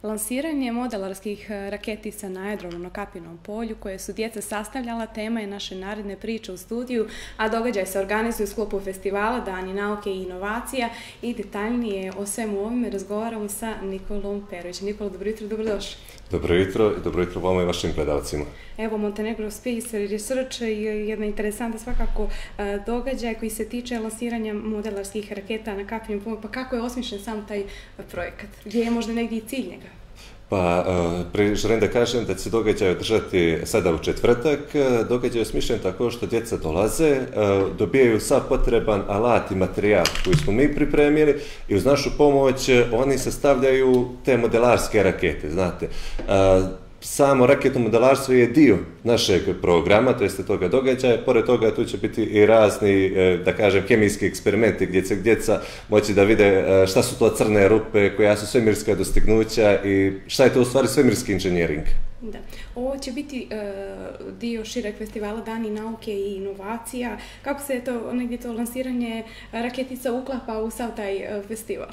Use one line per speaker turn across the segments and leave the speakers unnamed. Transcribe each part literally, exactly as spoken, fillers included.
Lansiranje modelarskih raketica na aerodromu na Kapinom polju, koje su djeca sastavljala, tema je naše naredne priče u studiju, a događaj se organizuje u sklopu festivala Dani nauke i inovacija i detaljnije o svemu ovome razgovaramo sa Nikolom Perovićem. Nikola, dobro jutro, dobrodošli.
Dobro jutro i dobro jutro vama i vašim gledalcima.
Evo, Montenegro Space Research je jedna interesantna svakako događaj koji se tiče lansiranja modelarskih raketa na Kapinom polju. Pa kako je osmišljen sam taj projekat? Gdje je možda negdje i cilj njega?
Pa, želim da kažem da će se događaj održati sada u četvrtak. Događaj je osmišljen tako što djeca dolaze, dobijaju sav potreban alat i materijal koji smo mi pripremili i uz našu pomoć oni sastavljaju te modelarske rakete, znate. Samo raketno modelarstvo je dio našeg programa, to jeste toga događaja. Pored toga tu će biti i razni, da kažem, kemijski eksperimenti gdje će djeca moći da vide šta su to crne rupe, koja su svemirska dostignuća i šta je to u stvari svemirski inženjering.
Da. Ovo će biti uh, dio šireg festivala Dani nauke i inovacija. Kako se to, negdje to lansiranje raketica uklapa u sav taj uh, festival?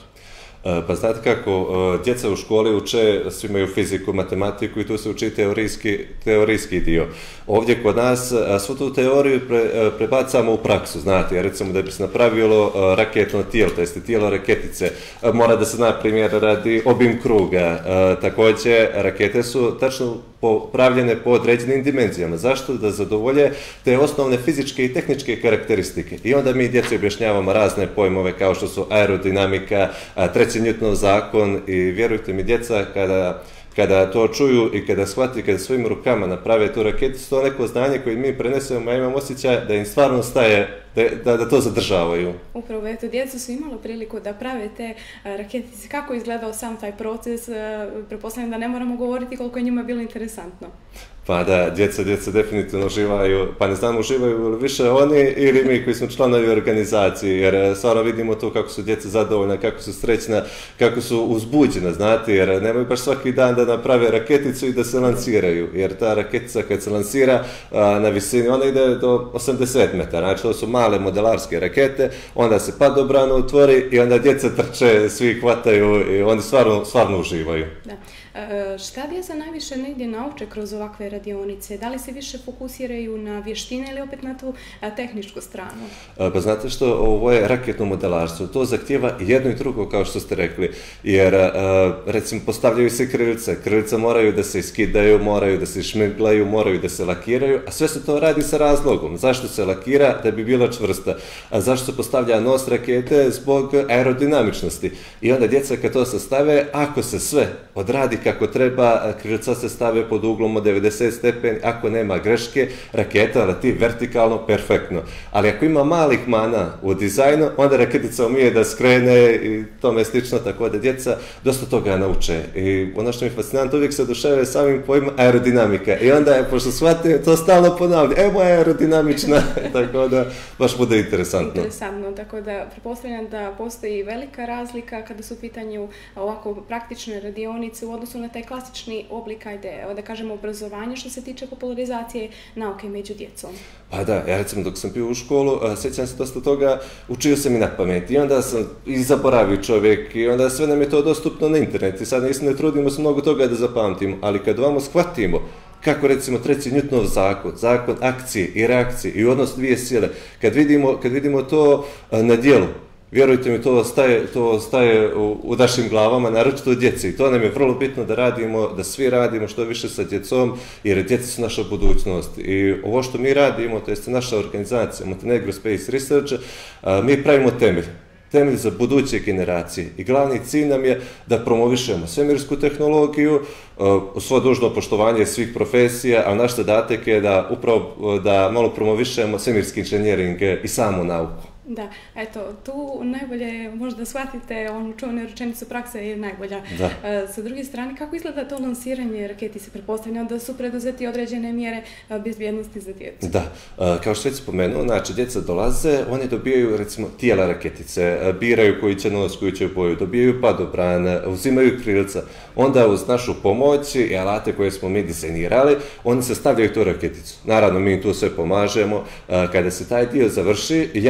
Pa znate kako, djeca u školi uče, svi imaju fiziku, matematiku i tu se uči teorijski, teorijski dio. Ovdje kod nas svu tu teoriju pre, prebacamo u praksu, znate, jer recimo da bi se napravilo raketno tijelo, to jeste tijelo raketice, mora da se, na primjer, radi obim kruga. Također, rakete su tačno popravljene po određenim dimenzijama. Zašto? Da zadovolje te osnovne fizičke i tehničke karakteristike. I onda mi djeci objašnjavamo razne pojmove kao što su aerodinamika, treći Newtonov zakon i vjerujte mi, djeca kada kada to čuju i kada shvati, kada svojim rukama naprave tu raketicu, to neko znanje koje mi prenesemo, ja imam osjećaj da im stvarno staje, da, da, da to zadržavaju.
Upravo, eto, djeca su imala priliku da prave te raketice. Kako je izgledao sam taj proces? Pretpostavljam da ne moramo govoriti koliko je njima bilo interesantno.
Pa da, djeca, djeca definitivno uživaju, pa ne znam, uživaju više oni ili mi koji smo članovi organizacije, jer stvarno vidimo to kako su djeca zadovoljna, kako su srećna, kako su uzbuđena, znate, jer nemaju baš svaki dan da naprave raketicu i da se lansiraju, jer ta raketica kad se lansira a, na visini, ona ide do osamdeset metara, znači to su male modelarske rakete, onda se padobrano otvori i onda djeca trče, svi hvataju i oni stvarno, stvarno uživaju.
Da. E, šta djeca najviše negdje nauče kroz ovakve radionice? Da li se više fokusiraju na vještine ili opet na tu a, tehničku stranu?
A, pa znate što, ovo je raketno modelarstvo. To zahtjeva jedno i drugo, kao što ste rekli. Jer, a, recimo, postavljaju se krilice. Krilice moraju da se iskidaju, moraju da se šmiglaju, moraju da se lakiraju, a sve se to radi sa razlogom. Zašto se lakira? Da bi bila čvrsta. A zašto se postavlja nos rakete? Zbog aerodinamičnosti. I onda djeca kad to sastave, ako se sve odradi kako treba, krilica se stave pod uglom od devedeset stepeni, ako nema greške, raketa leti vertikalno, perfektno. Ali ako ima malih mana u dizajnu, onda raketica umije da skrene i tome slično, tako da djeca dosta toga nauče. I ono što mi je fascinantno, uvijek se oduševljuje samim pojmom aerodinamika. I onda, pošto shvatim, to stalno ponavlja, evo je aerodinamična, tako da baš bude interesantno.
Interesantno, tako da pretpostavljam da postoji velika razlika kada su u pitanju ovako praktične radionice u odnosu na taj klasični oblik, ajde, da kažemo, obrazovanja što se tiče popularizacije nauke među djecom.
Pa da, ja recimo dok sam bio u školu, sjećam se dosta toga, učio sam i na pamet i onda sam i zaboravio čovjek i onda sve nam je to dostupno na internetu i sad ne trudimo se mnogo toga da zapamtimo, ali kad vamo shvatimo kako recimo treći Newtonov zakon, zakon akcije i reakcije i odnos dvije sile, kad vidimo, kad vidimo to na djelu, vjerujte mi, to staje, to staje u, u našim glavama, naročito u djeci. I to nam je vrlo bitno da radimo, da svi radimo što više sa djecom, jer djeca su naša budućnost. I ovo što mi radimo, to jeste naša organizacija Montenegro Space Research, a, mi pravimo temelj. Temelj za buduće generacije. I glavni cilj nam je da promovišemo svemirsku tehnologiju, u svo dužno poštovanje svih profesija, a naš zadatak je da upravo da malo promovišemo svemirski inženjering i samu nauku.
Da, eto, tu najbolje možda shvatite onu čuvenu rečenicu, praksa je najbolja.
Da.
Sa druge strane, kako izgleda to lansiranje raketi? Se pretpostavlja da su preduzeti određene mjere bezbjednosti za djecu?
Da, kao što već spomenuo, znači djeca dolaze, oni dobijaju recimo tijela raketice, biraju koji će nos, koji će boju, dobijaju padobran, uzimaju krilca, onda uz našu pomoć i alate koje smo mi dizajnirali, oni se stavljaju tu raketicu. Naravno, mi tu sve pomažemo, kada se taj dio završi, ja preuzimam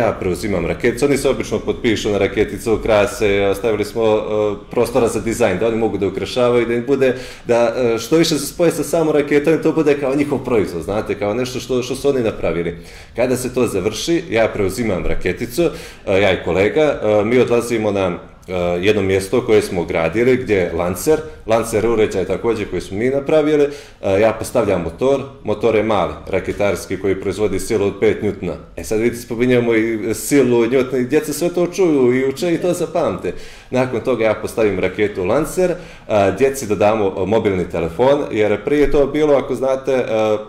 preuzimam raketicu, oni se obično potpišu na raketicu, ukrase, ostavili smo prostora za dizajn, da oni mogu da ukrašavaju, da im bude, da što više se spoje sa samom raketom, to bude kao njihov proizvod, znate, kao nešto što, što su oni napravili. Kada se to završi, ja preuzimam raketicu, ja i kolega, mi odlazimo na jedno mjesto koje smo gradili, gdje je Lancer, Lancer uređaj također koji smo mi napravili, ja postavljam motor, motor je mali, raketarski koji proizvodi silu od pet njutona. E sad vidite, spominjamo i silu njutona i djeca sve to čuju i uče i to zapamte. Nakon toga ja postavim raketu Lancer, djeci dodamo mobilni telefon, jer prije to bilo, ako znate,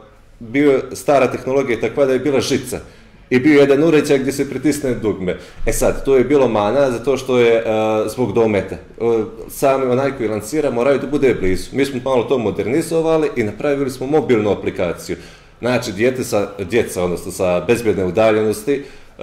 bio stara tehnologija takva da je bila žica. I bio jedan uređaj gdje se pritisne dugme. E sad, to je bilo mana zato što je uh, zbog dometa. Uh, sami onaj koji lancira moraju da bude blizu. Mi smo malo to modernizovali i napravili smo mobilnu aplikaciju. Znači, djete sa, djeca, odnosno sa bezbjedne udaljenosti, uh,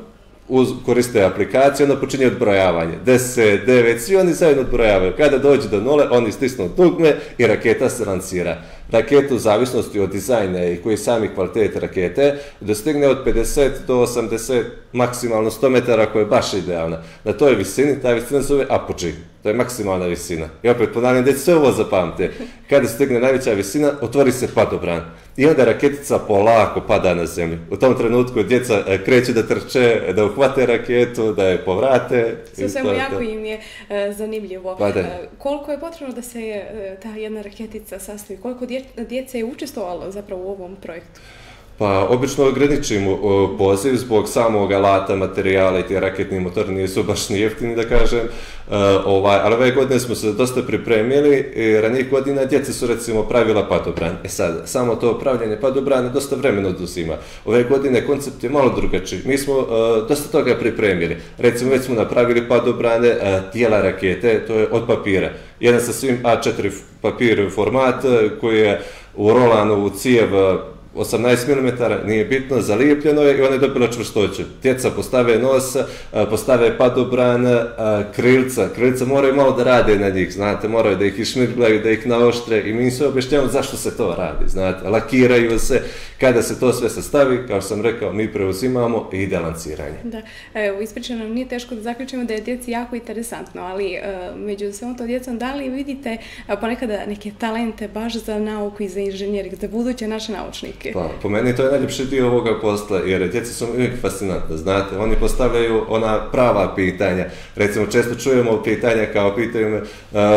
uz, koriste aplikaciju, onda počinje odbrojavanje. deset, devet, svi oni zajedno odbrojavaju. Kada dođe do nule, oni stisnu dugme i raketa se lancira. Raketa u zavisnosti od dizajna i koji sami kvalitet rakete dostigne od pedeset do osamdeset, maksimalno sto metara, koja je baš idealna. Na toj visini, ta visina se zove apogee, to je maksimalna visina. I opet ponavljam, djeca sve ovo zapamte. Kada stigne najveća visina, otvori se padobran. I onda raketica polako pada na zemlju. U tom trenutku djeca kreću da trče, da uhvate raketu, da je povrate.
Sve svemu jako im je uh, zanimljivo. Pa uh, koliko je potrebno da se uh, ta jedna raketica sastoji? Koliko dje, djece je učestvovalo zapravo u ovom projektu?
Pa, obično ograničimo poziv zbog samog alata, materijala i ti raketni motori nisu baš ni jeftini, da kažem. Uh, ovaj, ali ove godine smo se dosta pripremili i ranijih godina djece su recimo pravila padobran. E sad, samo to pravljanje padobrana dosta vremena oduzima. Ove godine koncept je malo drugačiji. Mi smo uh, dosta toga pripremili. Recimo, već smo napravili padobrane uh, tijela rakete, to je od papira. Jedan sa svim A četiri papir format koji je urolan u cijev osamnaest milimetara, nije bitno, zalijepljeno je i ona je dobila čvrstoću. Djeca postave nos, postave padobran, krilca. Krilca moraju malo da rade na njih, znate, moraju da ih išmirglaju, da ih naoštre i mi se objašnjavamo zašto se to radi, znate. Lakiraju se, kada se to sve sastavi, kao što sam rekao, mi preuzimamo i ide lanciranje.
Da, evo, ispričano nam nije teško da zaključimo da je djeci jako interesantno, ali uh, među svojom to djecom, da li vidite uh, ponekada neke talente baš za nauku i za inženjering, za buduće naše naučnike?
Pa, po meni to je najljepši dio ovoga posla, jer djeca su uvijek fascinantne, znate, oni postavljaju ona prava pitanja. Recimo, često čujemo pitanja kao pitaju me uh,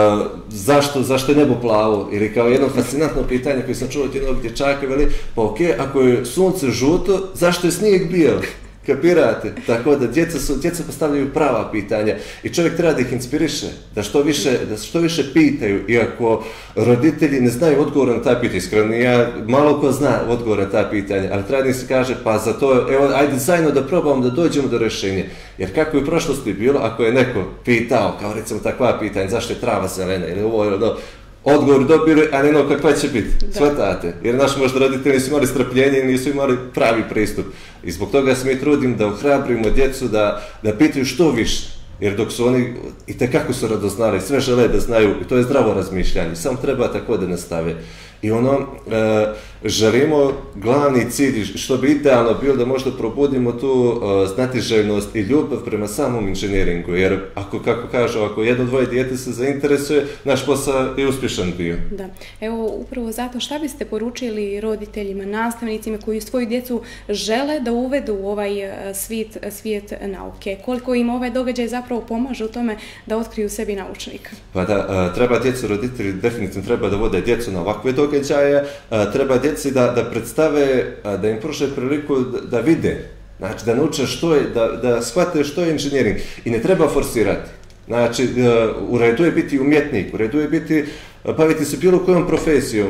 zašto, zašto je nebo plavo, ili kao jedno fascinantno pitanje koje sam čuo od jednog dječaka, veli, pa okej, okay, ako je sunce žuto, zašto je snijeg bijel? Kapirate? Tako da djeca, su, djeca postavljaju prava pitanja i čovjek treba da ih inspiriše, da što više, da što više pitaju, iako roditelji ne znaju odgovor na ta pitanja, iskreno ja malo ko zna odgovor na ta pitanja, ali treba da se kaže, pa za to, evo, ajde zajedno da probamo da dođemo do rješenja, jer kako je u prošlosti bilo, ako je neko pitao, kao recimo takva pitanja, zašto je trava zelena, ili ovo, ili ono, odgovor dobili, a ne no kakva će biti, shvatate, jer naši možda roditelji nisu imali strpljenje i nisu imali pravi pristup. I zbog toga se mi trudim da ohrabrimo djecu da, da pitaju što više, jer dok su oni i tekako su radoznali, sve žele da znaju, i to je zdravo razmišljanje, samo treba tako da nastave. I ono, e, želimo glavni cilj, što bi idealno bilo da možda probudimo tu e, znatiželjnost i ljubav prema samom inženjeringu, jer ako, kako kažu, ako jedno dvoje dijete se zainteresuje, naš posao je uspješan bio.
Da, evo upravo zato šta biste poručili roditeljima, nastavnicima koji svoju djecu žele da uvedu u ovaj svijet, svijet nauke? Koliko im ovaj događaj zapravo pomaže u tome da otkriju sebi naučnika?
Pa da, treba djecu, roditelji definitivno treba da vode djecu na ovakve događaje, treba djeci da, da predstave, da im pruže priliku da, da vide, znači da nauče što je, da, da shvate što je inženjering i ne treba forsirati. Znači, u redu je biti umjetnik, u redu je biti, baviti se bilo kojom profesijom.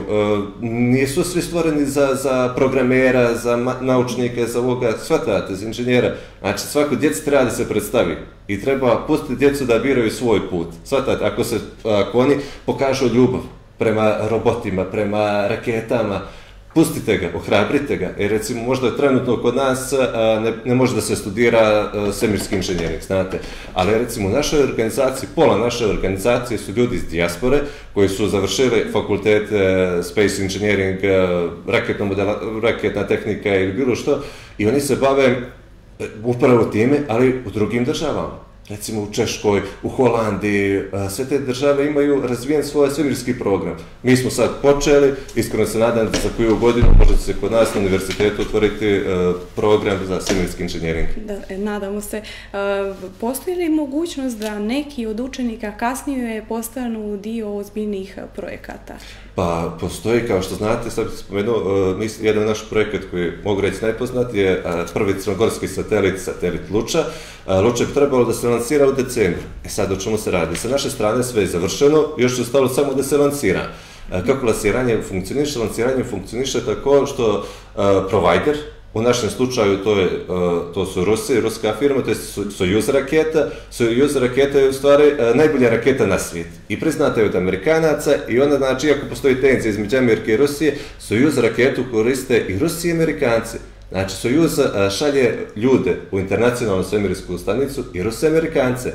Nisu svi stvoreni za, za programera, za naučnike, za ovoga, shvatate, za inženjera. Znači, svako djeci treba da se predstavi i treba pustiti djecu da biraju svoj put. Shvatate, ako, se, ako oni pokažu ljubav prema robotima, prema raketama, pustite ga, ohrabrite ga, jer recimo možda je trenutno kod nas a, ne, ne može da se studira a, svemirski inženjering, znate, ali recimo u našoj organizaciji, pola naše organizacije su ljudi iz dijaspore koji su završili fakultet a, Space Engineering, a, raketna, modela, raketna tehnika ili bilo što i oni se bave upravo time, ali u drugim državama. Recimo u Češkoj, u Holandiji, sve te države imaju razvijen svoj svemirski program. Mi smo sad počeli, iskreno se nadam da za koju godinu možete se kod nas na univerzitetu otvoriti program za svemirski inženjering.
Da, nadamo se. Postoji li mogućnost da neki od učenika kasnije postanu dio ozbiljnih projekata?
Pa postoji, kao što znate, sad bih spomenuo, jedan naš projekat koji mogu reći najpoznat je prvi crnogorski satelit, satelit Luča. Luča bi trebalo da se lansira u decembru. E sad o čemu se radi? Sa naše strane sve je završeno, još je ostalo samo da se lansira. Kako lansiranje funkcioniše? Lansiranje funkcioniše tako što provider, u našem slučaju to, je, to su Rusi, ruska firma, to je Sojuz raketa. Sojuz raketa je u stvari najbolja raketa na svijet. I priznata je od Amerikanaca i onda, znači, ako postoji tenzija između Amerike i Rusije, Sojuz raketu koriste i Rusi i Amerikanci. Znači, Sojuz šalje ljude u internacionalnu svemirsku stanicu i Rusi i Amerikance.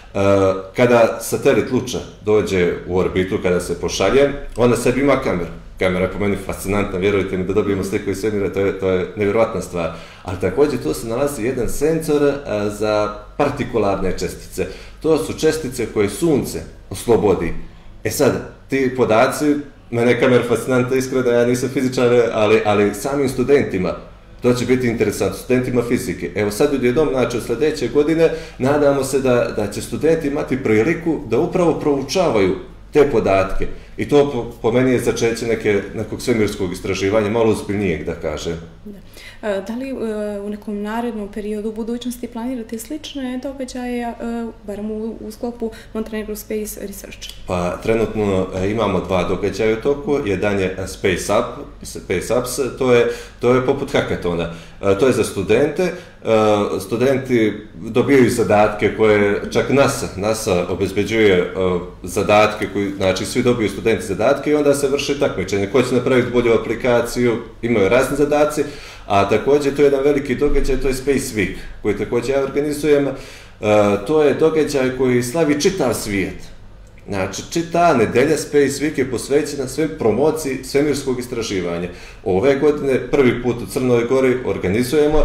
Kada satelit Luča dođe u orbitu, kada se pošalje, onda sebi ima kameru. Kamera je po meni fascinantna, vjerujte mi, da dobijemo sliku iz svemira, to je, to je nevjerojatna stvar. Ali također tu se nalazi jedan senzor a, za partikularne čestice. To su čestice koje sunce oslobodi. E sad, ti podaci, mene je kamera fascinantna, iskreno, ja nisam fizičar, ali, ali samim studentima, to će biti interesantno, studentima fizike. Evo sad odjednom, znači od sljedeće godine, nadamo se da, da će studenti imati priliku da upravo proučavaju te podatke. I to po, po meni je začeće neke, nekog svemirskog istraživanja, malo ozbiljnijeg, da kažem.
Da. Da li u nekom narednom periodu u budućnosti planirate slične događaje, barem u, u sklopu Montenegro Space Research?
Pa trenutno imamo dva događaja u toku. Jedan je Space Up, Space Ups, to je, to je poput hakatona. To je za studente. Studenti dobijaju zadatke koje čak NASA, NASA obezbeđuje zadatke, koji, znači svi dobiju studenti zadatke i onda se vrši takmičenje. Ko će napraviti bolju aplikaciju, imaju razni zadaci, a također to je jedan veliki događaj, to je Space Week, koji također ja organizujem. To je događaj koji slavi čitav svijet. Znači, čita nedelja Space Week je posvećena svem promociji svemirskog istraživanja. Ove godine prvi put u Crnoj Gori organizujemo,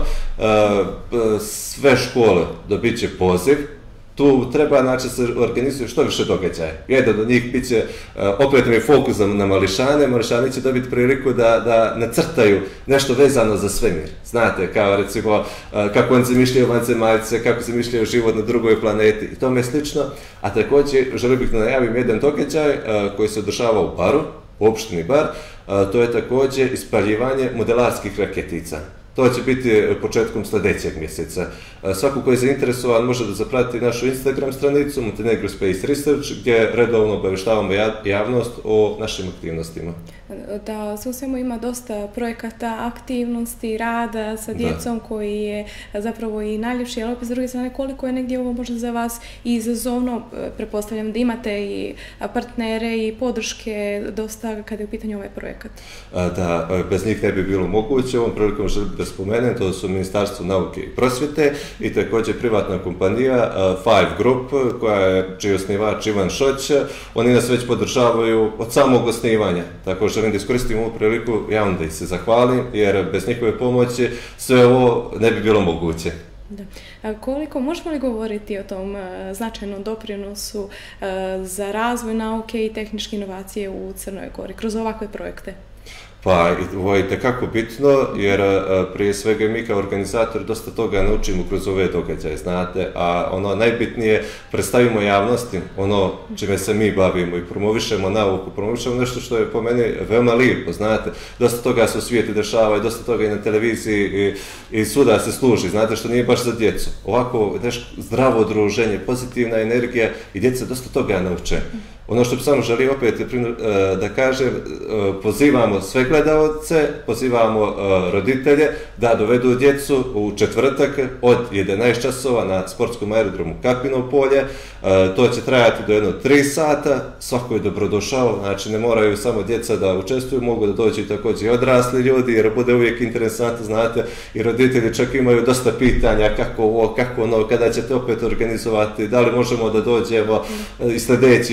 sve škole dobit će poziv. Tu treba, znači, se organizuje što više događaja. Jedan od njih bit će, opet mi je fokus na mališane, mališani će dobiti priliku da, da nacrtaju nešto vezano za svemir. Znate, kao recimo, kako oni zamišljaju vanzemaljce, kako zamišljaju život na drugoj planeti i tome slično. A također, želim bih da najavim jedan događaj koji se održava u Baru, u opštini Bar, to je također ispaljivanje modelarskih raketica. To će biti početkom sljedećeg mjeseca. Svako ko je zainteresovan može da zaprati našu Instagram stranicu Montenegro Space Research, gdje redovno obavještavamo javnost o našim aktivnostima.
Da, sve u svemu ima dosta projekata, aktivnosti, rada sa djecom da. Koji je zapravo i najljepši, ali opet s druge strane koliko je negdje ovo možda za vas i izazovno, pretpostavljam da imate i partnere i podrške dosta kada je u pitanju ovaj projekat.
Da, bez njih ne bi bilo moguće. Ovom prilikom želim da spomenem, to su Ministarstvo nauke i prosvjete i također privatna kompanija Five Group, koja je čiji osnivač Ivan Šoć. Oni nas već podržavaju od samog osnivanja. Tako želim da iskoristim ovu priliku, ja onda ih se zahvalim, jer bez njihove pomoći sve ovo ne bi bilo moguće.
Da. A koliko, možemo li govoriti o tom a, značajnom doprinosu a, za razvoj nauke i tehničke inovacije u Crnoj Gori kroz ovakve projekte?
Pa, ovo je tekako bitno, jer prije svega mi kao organizatori dosta toga naučimo kroz ove događaje, znate, a ono najbitnije predstavimo javnosti, ono čime se mi bavimo i promovišemo nauku, promovišemo nešto što je po meni veoma lijepo, znate, dosta toga se u svijetu dešava i dosta toga i na televiziji i, i svuda se služi, znate, što nije baš za djecu. Ovako nešto zdravo druženje, pozitivna energija i djeca dosta toga nauče. Ono što bi samo želio opet da kažem, pozivamo sve gledalce, pozivamo roditelje da dovedu djecu u četvrtak od jedanaest časova na sportskom aerodromu Kapino polje. To će trajati do jedno tri sata, svako je dobrodošao, znači ne moraju samo djeca da učestvuju, mogu da dođu i također i odrasli ljudi, jer bude uvijek interesantno, znate, i roditelji čak imaju dosta pitanja kako ovo, kako ono, kada ćete opet organizovati, da li možemo da dođemo i sljedeći put, znate.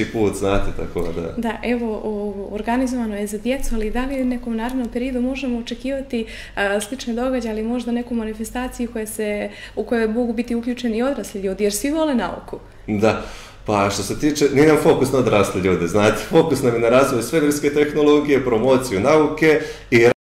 znate, tako da...
Da, evo, organizovano je za djecu, ali da li u nekom narednom periodu možemo očekivati slične događaje, ali možda neku manifestaciju u kojoj mogu biti uključeni i odrasli ljudi, jer svi vole nauku?
Da. Pa što se tiče, nije nam fokus na odrasle ljude, znate, fokus nam je na razvoj svemirske tehnologije, promociju nauke i